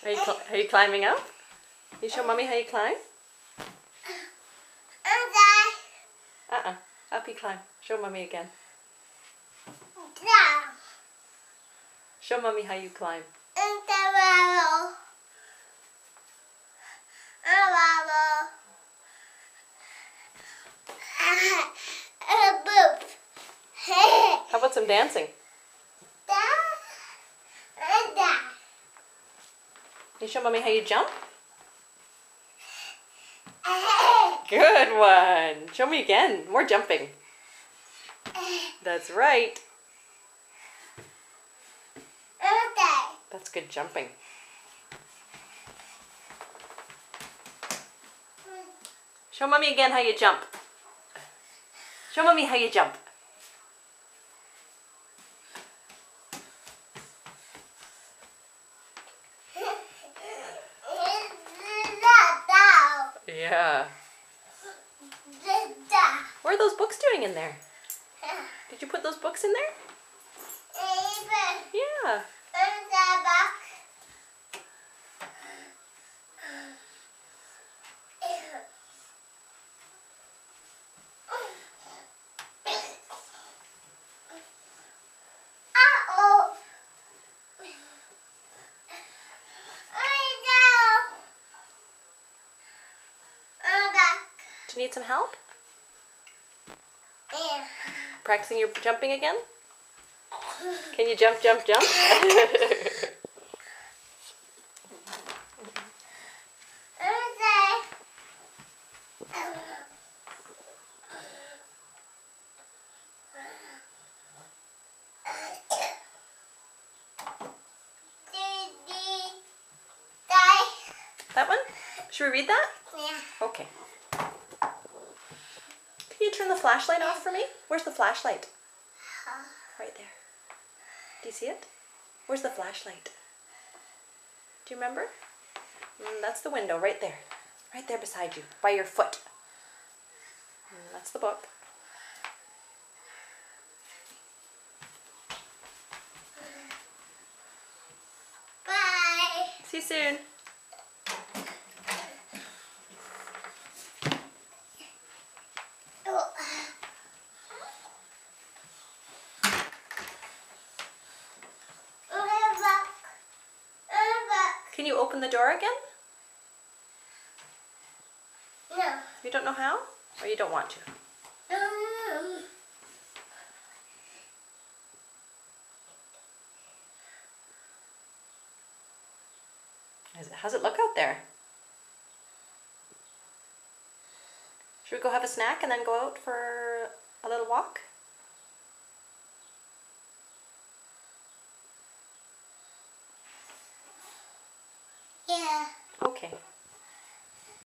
Are you climbing up? You show mommy how you climb? Up you climb. Show mommy again. Show mommy how you climb. How about some dancing? Can you show mommy how you jump? Good one. Show me again. More jumping. That's right. That's good jumping. Show mommy again how you jump. Show mommy how you jump. Yeah. What are those books doing in there? Did you put those books in there? Yeah. Do you need some help? Practicing your jumping again? Can you jump, jump, jump? That one? Should we read that? Yeah. Okay. Can you turn the flashlight off for me? Where's the flashlight? Right there. Do you see it? Where's the flashlight? Do you remember? That's the window right there. Right there beside you, by your foot. That's the book. Bye. See you soon. Can you open the door again? No. You don't know how? Or you don't want to? How's it look out there? Should we go have a snack and then go out for a little walk? Yeah. Okay.